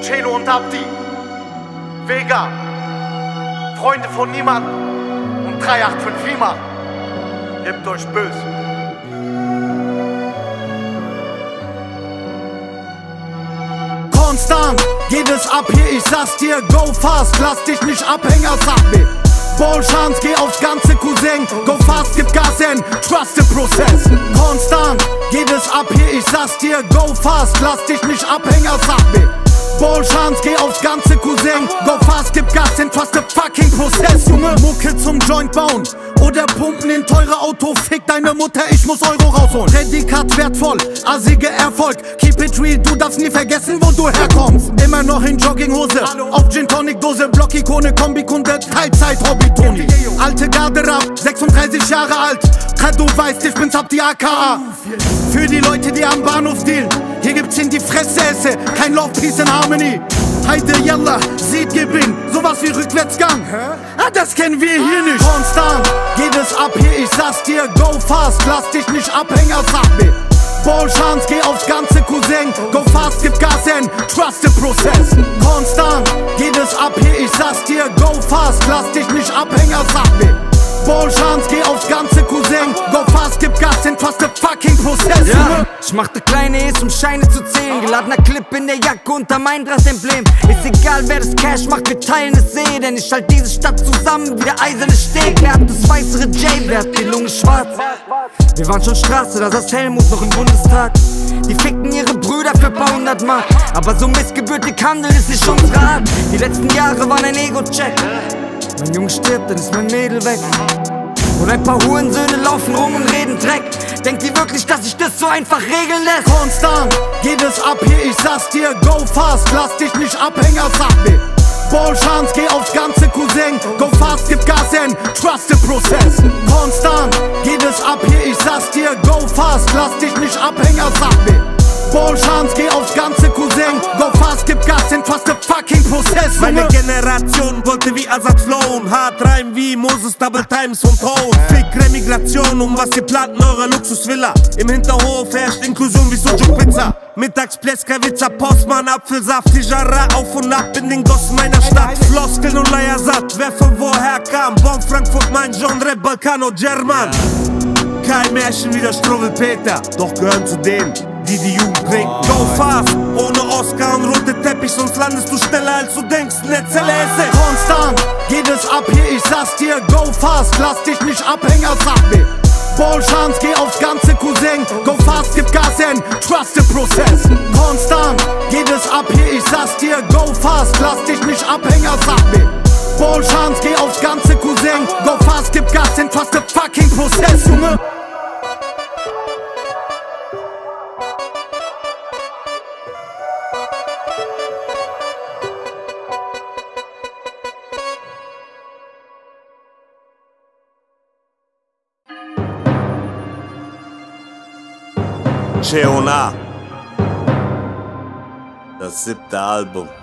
Celo und Abdi, Vega, Freunde von niemandem und 385 Wima. Gebt euch böse. Konstant geht es ab hier, ich sag's dir, go fast, lass dich nicht abhängen, sag mir. Ballchance, geh aufs ganze Cousin, go fast, gib Gas in, trust the process. Konstant geht es ab hier, ich sag's dir, go fast, lass dich nicht abhängen, sag mir. Ballchance, geh aufs ganze Cousin, go fast, gib Gas in, trust the fucking process. Junge, Mucke zum Joint bauen oder pumpen in teure Auto, fick deine Mutter, ich muss Euro rausholen. Prädikat wertvoll, assige Erfolg, keep it real, du darfst nie vergessen, wo du herkommst. Immer noch in Jogginghose, auf Gin Tonic Dose, Blockikone, Kombikunde, Teilzeit Hobby Toni. Alte Garderab, 36 Jahre alt, du weißt, ich bin's, hab die AKA. Für die Leute, die am Bahnhof dealen, hier gibt's in die Fresse esse, kein Love, Peace and Harmony. Heide Yalla, sieht Gewinn, sowas wie Rückwärtsgang. Das kennen wir hier nicht. Konstant geht es ab hier, ich sag's dir, go fast, lass dich nicht abhängen, sag mir. Ballchance, geh aufs ganze Cousin, go fast, gib Gas in, trust the process. Konstant geht es ab hier, ich sag's dir, go fast, lass dich nicht abhängen, sag mir. Ballchance, geh aufs ganze Cousin, go fast, gib Gas in, trust the fucking process. Ja, ich machte kleine E's, um Scheine zu zählen. Geladener Clip in der Jacke unter mein Emblem. Ist egal, wer das Cash macht, wir teilen es eh. Denn ich halt diese Stadt zusammen wie der eiserne Steg. Wer hat das weißere J, wer hat die Lunge schwarz? Wir waren schon Straße, da saß Helmut noch im Bundestag. Die fickten ihre Brüder für paar 100 Mark. Aber so missgebürtig handeln ist nicht unsere Art. Die letzten Jahre waren ein Ego-Check. Mein Junge stirbt, dann ist mein Mädel weg. Und ein paar Hurensöhne laufen rum und reden Dreck. Denkt ihr wirklich, dass sich das so einfach regeln lässt? Konstant geht es ab hier, ich sag's dir, go fast, lass dich nicht abhängen, sag mir. Ballchance, geh aufs ganze Cousin, go fast, gib Gas in, trust the process. Konstant geht es ab hier, ich sag's dir, go fast, lass dich nicht abhängen, sag mir. Ballchance, geh aufs ganze Cousin, go fast, gib Gas in, trust the fucking process. Meine Generation wollte wie Azad flown, hart rein wie Moses Double Times und Tone. Fick Remigration, was ihr planten, eure Luxusvilla. Im Hinterhof herrscht Inklusion wie Sujuk Pizza. Mittags Pleskavica, Postmann, Apfelsaft, Tijara auf und ab in den Gossen meiner Stadt. Floskeln und Leiersat, wer von woher kam? Bonn, Frankfurt, mein Genre, Balkano, German. Kein Märchen wie der Struwwelpeter, doch gehören zu denen, die die Jugend prägen. Go fast, ohne Oscar und rote Teppich, sonst landest du schneller als du denkst, Netzelesse. Konstant geht es ab hier, ich sag's dir, go fast, lass dich nicht abhängen, sag mir. Ballchance, geh aufs ganze Cousin, go fast, gib Gas in, trust the process. Konstant geht es ab hier, ich sag's dir, go fast, lass dich nicht abhängen, sag mir. Ballchance, geh aufs ganze Cousin, go fast, gib Gas in, trust the fucking process, Junge. Cheona, das 7. Album.